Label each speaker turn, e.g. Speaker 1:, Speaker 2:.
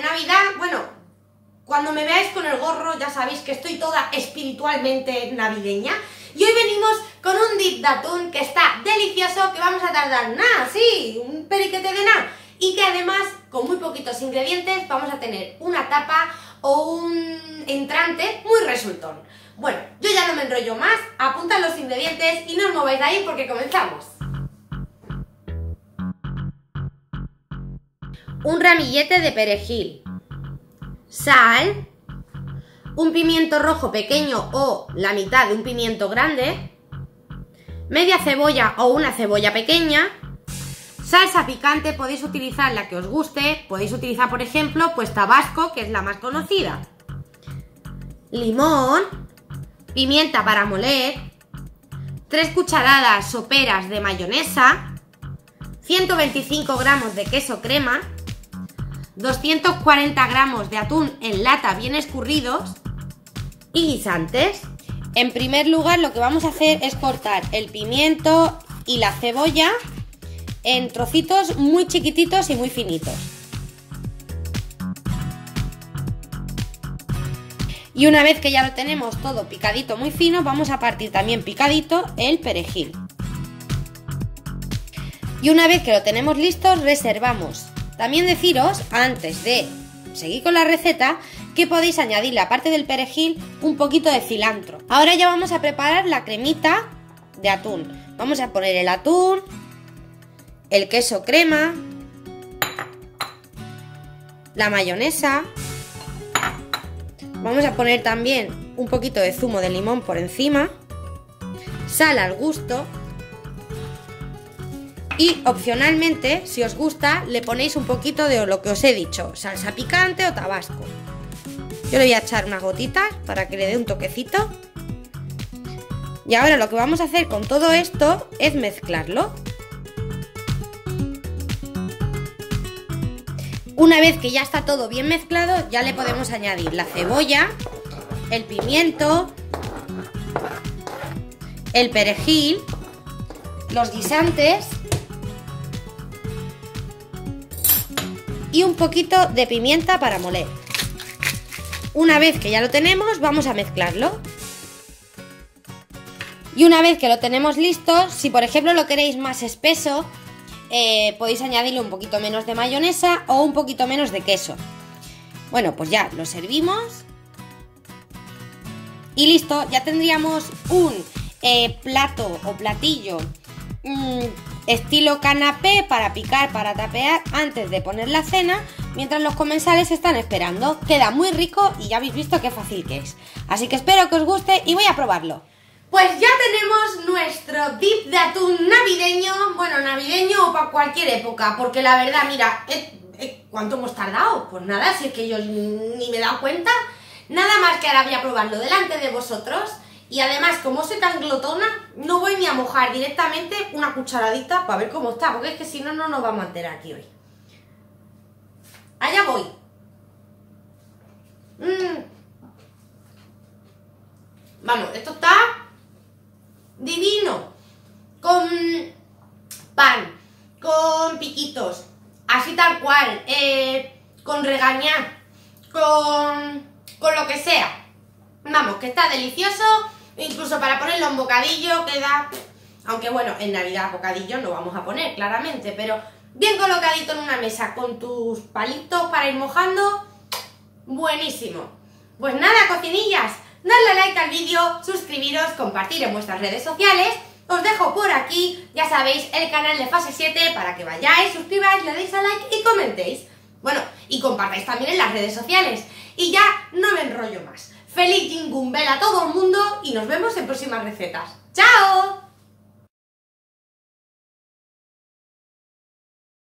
Speaker 1: Navidad, bueno, cuando me veáis con el gorro ya sabéis que estoy toda espiritualmente navideña. Y hoy venimos con un dip de atún que está delicioso, que vamos a tardar nada, sí, un periquete de nada. Y que además, con muy poquitos ingredientes, vamos a tener una tapa o un entrante muy resultón. Bueno, yo ya no me enrollo más, apuntad los ingredientes y no os mováis de ahí porque comenzamos. Un ramillete de perejil, sal, un pimiento rojo pequeño o la mitad de un pimiento grande, media cebolla o una cebolla pequeña, salsa picante, podéis utilizar la que os guste, podéis utilizar por ejemplo pues tabasco, que es la más conocida, limón, pimienta para moler, 3 cucharadas soperas de mayonesa, 125 gramos de queso crema, 240 gramos de atún en lata bien escurridos y guisantes. En primer lugar, lo que vamos a hacer es cortar el pimiento y la cebolla en trocitos muy chiquititos y muy finitos. Y una vez que ya lo tenemos todo picadito muy fino, vamos a partir también picadito el perejil. Y una vez que lo tenemos listo, reservamos. También deciros, antes de seguir con la receta, que podéis añadirle, aparte del perejil, un poquito de cilantro. Ahora ya vamos a preparar la cremita de atún. Vamos a poner el atún, el queso crema, la mayonesa. Vamos a poner también un poquito de zumo de limón por encima, sal al gusto. Y opcionalmente, si os gusta, le ponéis un poquito de lo que os he dicho, salsa picante o tabasco. Yo le voy a echar unas gotitas para que le dé un toquecito. Y ahora lo que vamos a hacer con todo esto es mezclarlo. Una vez que ya está todo bien mezclado, ya le podemos añadir la cebolla, el pimiento, el perejil, los guisantes y un poquito de pimienta para moler. Una vez que ya lo tenemos, vamos a mezclarlo. Y una vez que lo tenemos listo, si por ejemplo lo queréis más espeso, podéis añadirle un poquito menos de mayonesa o un poquito menos de queso. Bueno, pues ya lo servimos. Y listo, ya tendríamos un plato o platillo estilo canapé para picar, para tapear antes de poner la cena, mientras los comensales están esperando. Queda muy rico y ya habéis visto qué fácil que es. Así que espero que os guste y voy a probarlo. Pues ya tenemos nuestro dip de atún navideño, bueno, navideño o para cualquier época, porque la verdad, mira, ¿cuánto hemos tardado? Pues nada, si es que yo ni me he dado cuenta. Nada más que ahora voy a probarlo delante de vosotros. Y además, como soy tan glotona, no voy ni a mojar directamente una cucharadita para ver cómo está, porque es que si no, no nos vamos a enterar aquí hoy. Allá voy. Vamos, esto está divino. Con pan, con piquitos, así tal cual, con regañar, con lo que sea. Vamos, que está delicioso. Incluso para ponerlo en bocadillo queda, aunque bueno, en Navidad bocadillo no vamos a poner claramente, pero bien colocadito en una mesa con tus palitos para ir mojando, buenísimo. Pues nada, cocinillas, dadle like al vídeo, suscribiros, compartir en vuestras redes sociales. Os dejo por aquí, ya sabéis, el canal de Fase 7 para que vayáis, suscribáis, le deis a like y comentéis. Bueno, y compartáis también en las redes sociales. Y ya no me enrollo más. Feliz Jingle Bell a todo el mundo y nos vemos en próximas recetas. ¡Chao!